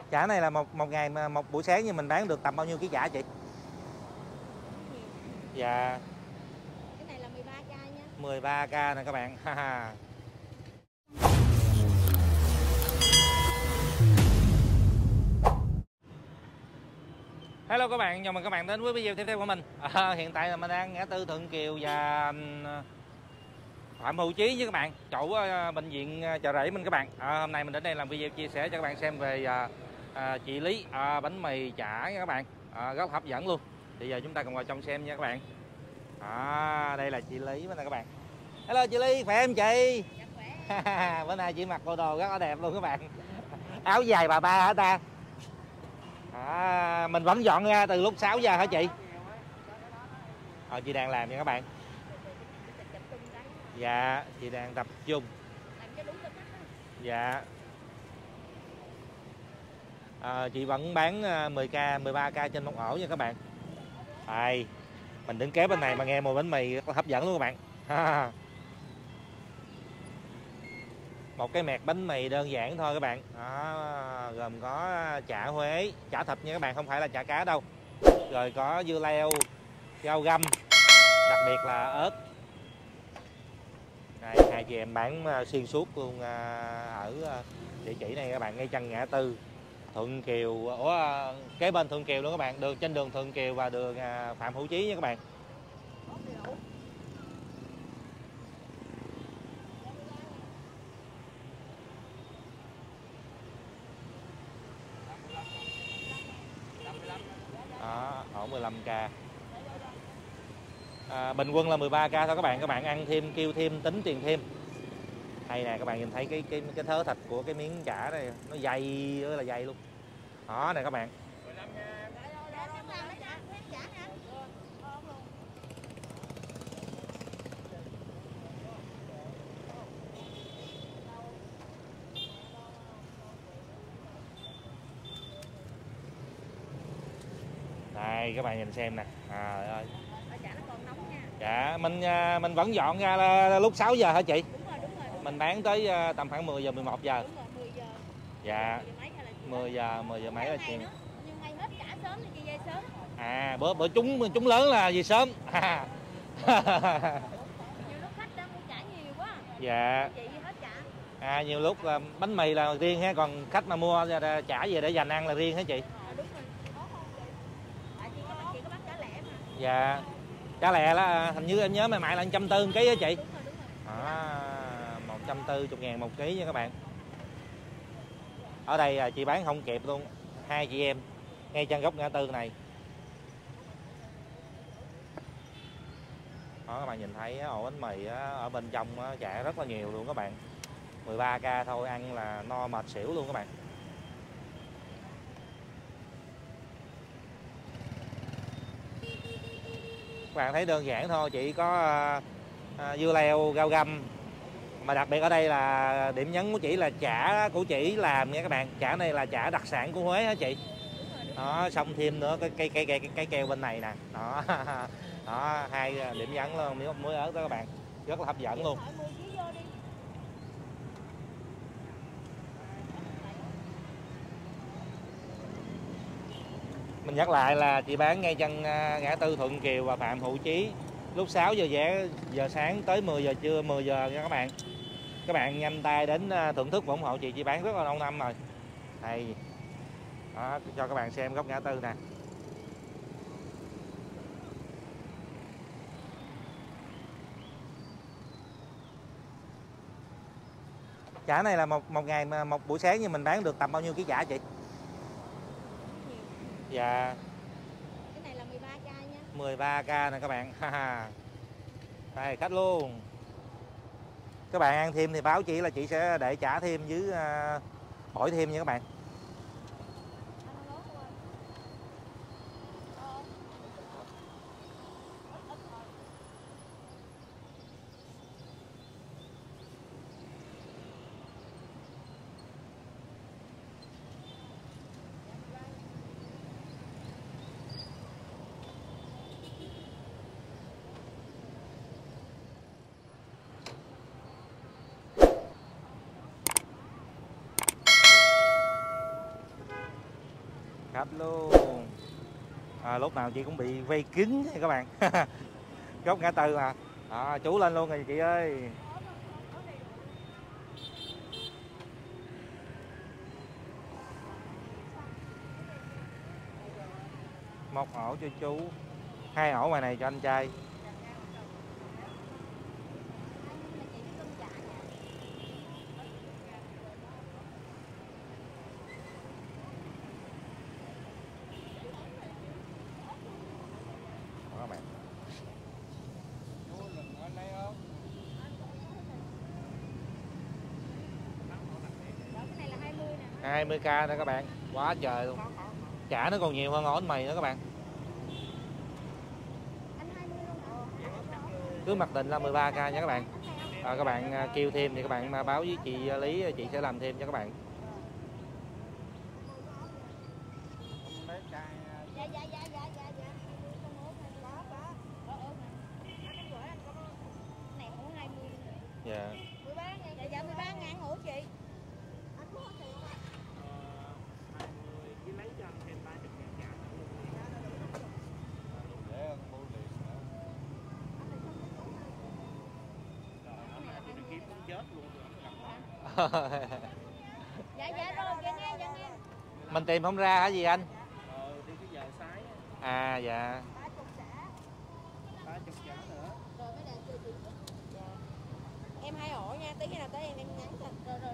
Chả này là một ngày một buổi sáng như mình bán được tầm bao nhiêu ký chả chị? Dạ. Cái này là 13k nha. 13k nè các bạn. Hello các bạn, chào mừng các bạn đến với video tiếp theo của mình. Hiện tại là mình đang ngã tư Thuận Kiều và Phạm Hữu Chí với các bạn, chỗ bệnh viện Chợ Rẫy mình các bạn. Hôm nay mình đến đây làm video chia sẻ cho các bạn xem về chị Lý bánh mì chả nha các bạn, rất hấp dẫn luôn. Bây giờ chúng ta cùng vào trong xem nha các bạn. Đây là chị Lý nè các bạn. Hello chị Lý, khỏe em chị? Dạ khỏe. Bữa nay chị mặc bộ đồ rất là đẹp luôn các bạn. Áo dài bà ba hả ta? Mình vẫn dọn ra từ lúc 6 giờ hả chị? Chị đang làm nha các bạn. Dạ, chị đang tập trung. Dạ. Chị vẫn bán 10k, 13k trên một ổ nha các bạn. Mình đứng kế bên này mà nghe mùi bánh mì rất là hấp dẫn luôn các bạn. Một cái mẹt bánh mì đơn giản thôi các bạn. Gồm có chả Huế, chả thịt nha các bạn, không phải là chả cá đâu. Rồi có dưa leo, rau găm, đặc biệt là ớt. Đây, hai chị em bán xuyên suốt luôn ở địa chỉ này các bạn, ngay chân ngã tư Thuận Kiều, kế bên Thuận Kiều luôn các bạn, trên đường Thuận Kiều và đường Phạm Hữu Chí nha các bạn. Ổ 15k. Bình quân là 13k thôi các bạn. Các bạn ăn thêm, kêu thêm, tính tiền thêm. Hay nè các bạn, nhìn thấy cái thớ thịt của cái miếng chả này, nó dày ơi là dày luôn. Đó nè các bạn. Đây các bạn nhìn xem nè. Trời ơi. Dạ, mình vẫn dọn ra là lúc 6 giờ hả chị? Đúng rồi. Mình bán tới tầm khoảng 10 giờ, 11 giờ. Đúng rồi, 10 giờ. Dạ. 10 giờ mấy là chị? Nhưng ngày hết trả sớm thì chị về sớm. Bữa chúng lớn là về sớm. Nhiều lúc khách đang mua chả nhiều quá. Dạ. Chị hết chả. Nhiều lúc bánh mì là riêng ha, còn khách mà mua chả về để dành ăn là riêng hả chị? Đúng rồi. Tại chị có bán chả lẻ mà. Dạ. Chả lẻ là hình như em nhớ mày mại là 140 kg hả chị? Đúng rồi. 140.000 một ký nha các bạn. Ở đây chị bán không kịp luôn, hai chị em ngay chân góc ngã tư này. Đó các bạn nhìn thấy ổ bánh mì ở bên trong chả rất là nhiều luôn các bạn. 13k thôi ăn là no mệt xỉu luôn các bạn. Các bạn thấy đơn giản thôi, chỉ có dưa leo, rau găm. Mà đặc biệt ở đây là điểm nhấn của chị là chả của chị làm nha các bạn. Chả này là chả đặc sản của Huế hả chị? Đó, xong thêm nữa cái keo bên này nè. Đó. Đó, hai điểm nhấn luôn, muối ớt đó các bạn. Rất là hấp dẫn luôn. Mình nhắc lại là chị bán ngay chân ngã tư Thuận Kiều và Phạm Hữu Chí, lúc 6 giờ sáng tới 10 giờ trưa, 10 giờ nha các bạn. Các bạn nhanh tay đến thưởng thức và ủng hộ chị bán rất là lâu năm rồi. Đây. Đó, cho các bạn xem góc ngã tư nè. Chả này là một ngày một buổi sáng như mình bán được tầm bao nhiêu ký chả chị? Dạ. Cái này là 13k nha. 13k nè các bạn. Đây khách luôn. Các bạn ăn thêm thì báo chị là chị sẽ để chả thêm với hỏi thêm nha các bạn. khách luôn. Lúc nào chị cũng bị vây kín nha các bạn. Góc ngã tư mà. Chú lên luôn rồi chị ơi. Một ổ cho chú, 2 ổ ngoài này cho anh trai. Đó các bạn. Cái này là 20 nè. 20k nữa các bạn, quá trời luôn. Chả nó còn nhiều hơn ổ bánh mì nữa các bạn. Anh 20 luôn hả? Cứ mặc định là 13k nha các bạn. Các bạn kêu thêm thì các bạn báo với chị Lý, chị sẽ làm thêm cho các bạn. Dạ. 13.000. Dạ 13.000 ủa chị. Anh có tiền không ạ? 20 với lấy cho anh thêm 30.000 trả. Để mua liền nữa. Rồi nó kiếm cũng chết luôn rồi. Dạ rồi dạ nghe. Mình tìm không ra hả gì anh? Đi cái giờ sái. Dạ. 30 trả nữa. Rồi mấy đàn chưa chị. Dạ. Em 2 ổ nha, tí khi nào tới em nhắn cho. Rồi.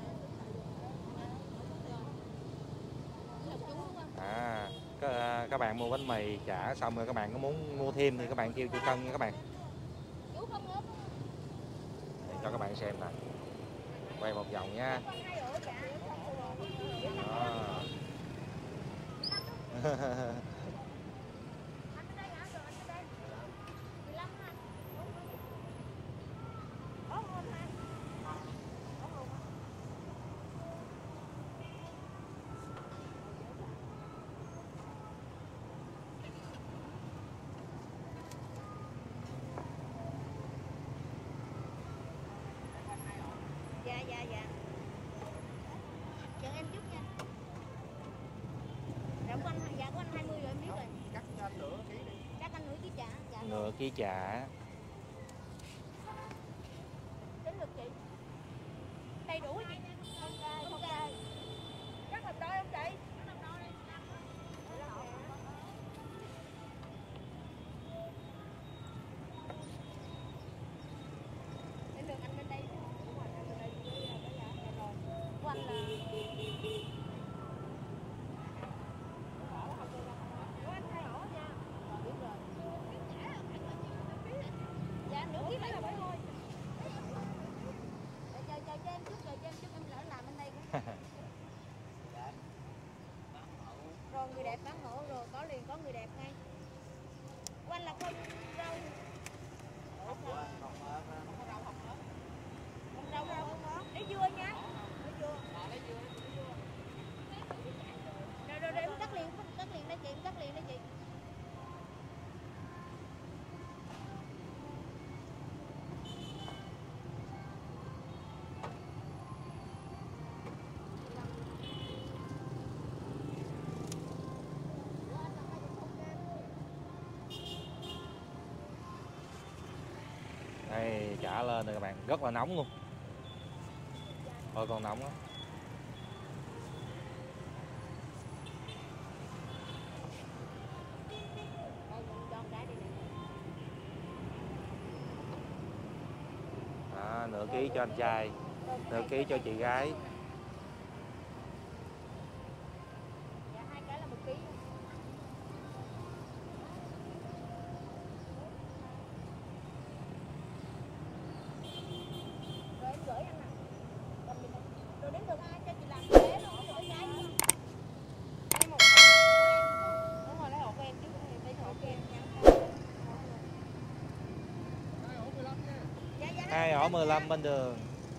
Các bạn mua bánh mì trả xong rồi các bạn có muốn mua thêm thì các bạn kêu chị Cân nha các bạn. Chú không ngớp. Để cho các bạn xem nè. Quay một vòng nha. Dạ. Chờ em chút nha. Dạ của anh 20 rồi em biết rồi. Cắt cho anh nửa ký đi. Cắt anh nửa ký chả. Dạ. Nửa ký chả. Đến lượt chị. Đầy đủ chị. Không cay. Cắt làm đôi không chị? Đến lượt anh bên đây. Của anh là dạ nửa ký 70 thôi. Chờ cho em chút em lỡ làm bên đây. Rồi người đẹp bán hộ rồi có liền có người đẹp ngay. Của anh là con rau. Không rau lấy dưa nha. Rồi em cắt liền đây chị, Đây, chả lên rồi các bạn, rất là nóng luôn. Thôi còn nóng á. Nửa ký cho anh trai, nửa ký cho chị gái. Dạ 2 cái là 1 ký. Rồi em gửi anh nè. Rồi đến được ai cho chị làm vé luôn, gửi gái luôn. Đây một hộp của em. Đúng rồi, lấy hộp của em trước, đây hộp của em nha. 2 ổ 15 bên đường.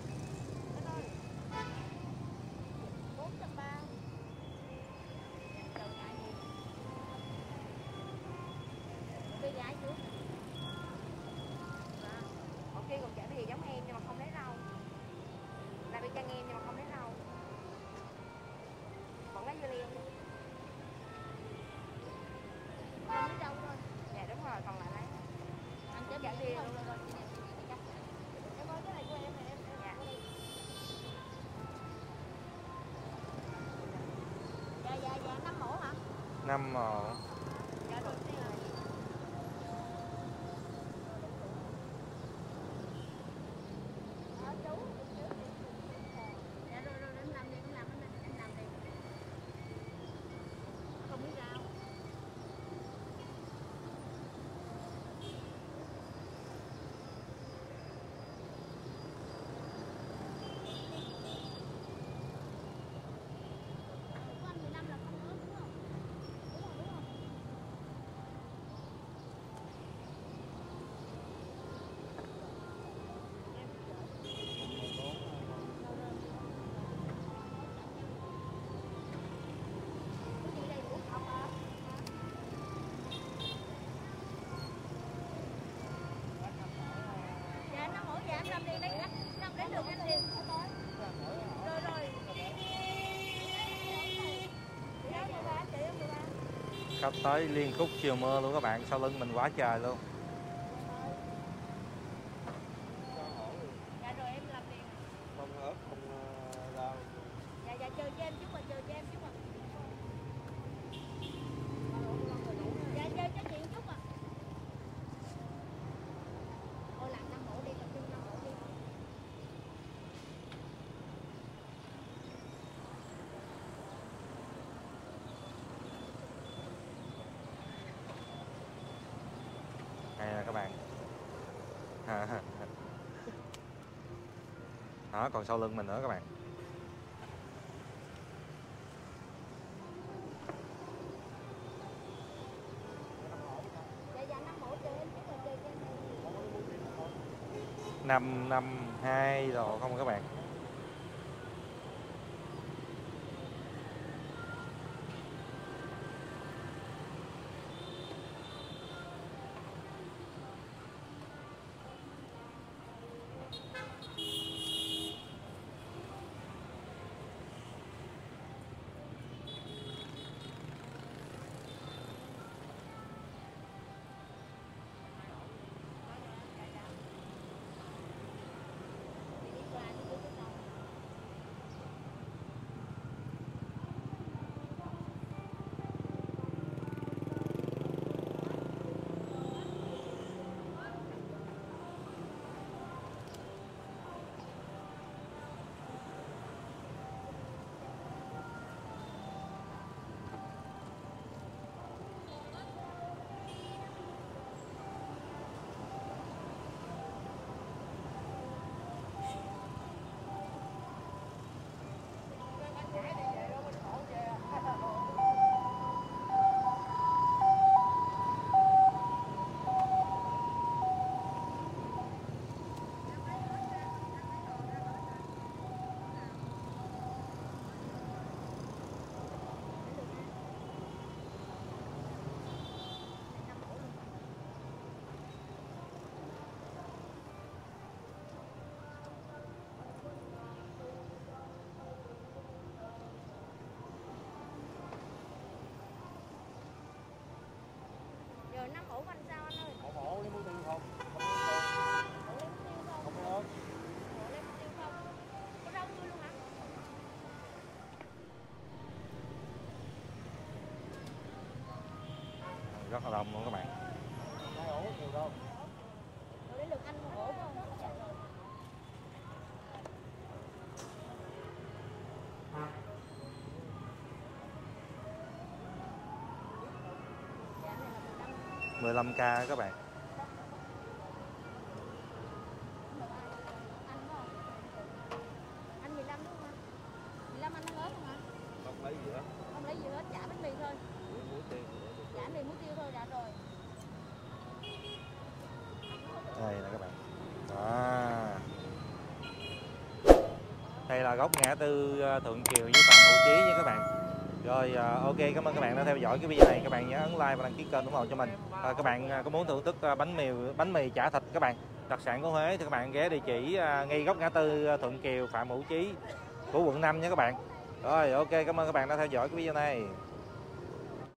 Kia còn chả cái gì giống em nhưng mà không lấy rau. Là bị chăn em nhưng mà không lấy rau. Còn lấy dưa leo. 5 hộ. Dạ rồi xe rồi. Chú. Dạ rồi rồi em làm đi, em làm đi, em làm đi. Không biết rau. Của anh 15 là không lớn đúng không? Đúng rồi, đúng rồi. Dạ nó mỗi dạ em làm đi lấy năm đến được anh liền. Rồi rồi. Sắp tới liên khúc chiều mưa luôn các bạn, sau lưng mình quá trời luôn. Dạ rồi em làm liền. Không ớt, không rau. Dạ dạ chờ cho em chút mà, chờ cho em chút mà. Dạ chờ cho chị chút mà. Thôi làm 5 mẫu đi, tập trung 5 mẫu đi. Hay là các bạn. Đó, còn sau lưng mình nữa các bạn. Dạ dạ 5 mẫu chờ em chút mà, chờ cho em. 552 độ không các bạn. Giờ 5 mẫu anh sao anh ơi? Ổ lấy muối tiêu không? Ổ lấy muối tiêu không? Không có ớt. Ổ lấy muối tiêu không? Có rau tươi luôn hả? Rất là đông luôn các bạn. 2 ổ nhiều đâu. Rồi đến lượt anh một ổ phải không? Dạ này là 15k các bạn. anh 15 đúng không? 15 anh ăn ớt không hả? Không lấy gì hết. Không lấy gì hết, chả bánh mì thôi. Muối tiêu. Chả mì muối tiêu thôi, dạ rồi. Đây nè các bạn. Đó. Đây là góc ngã tư Thuận Kiều với Phạm Hữu Chí nha các bạn. Rồi ok, cảm ơn các bạn đã theo dõi cái video này. Các bạn nhớ ấn like và đăng ký kênh ủng hộ cho mình. Các bạn có muốn thưởng thức bánh mì chả thịt các bạn, đặc sản của Huế thì các bạn ghé địa chỉ ngay góc ngã tư Thuận Kiều Phạm Hữu Chí của quận 5 nha các bạn. Rồi ok, cảm ơn các bạn đã theo dõi cái video này.